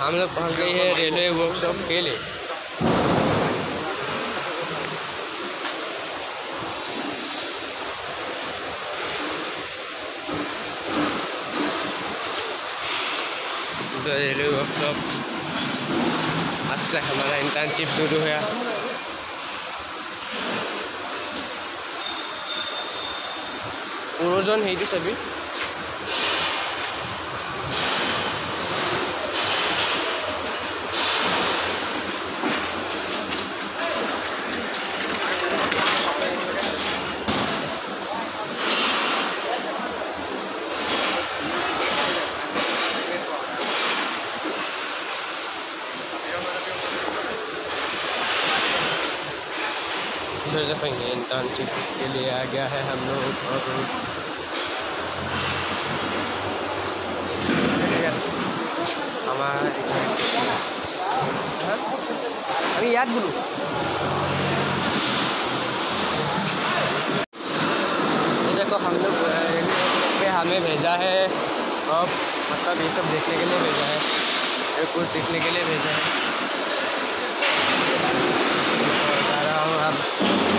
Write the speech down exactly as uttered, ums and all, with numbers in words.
हम लोग पहुँच गए हैं रेलवे वर्कशॉप के लिए। रेलवे वर्कशॉप आज से हमारा इंटर्नशिप शुरू हुआ। पुरोजन है सभी इधर देखेंगे इंटर्नशिप के लिए आ गया है हम लोग। और हमारा अभी याद बोलूँ ये देखो हम लोग पे हमें भेजा है और मतलब ये सब देखने के लिए भेजा है, कुछ सीखने के लिए भेजा है। बता रहा हूँ अब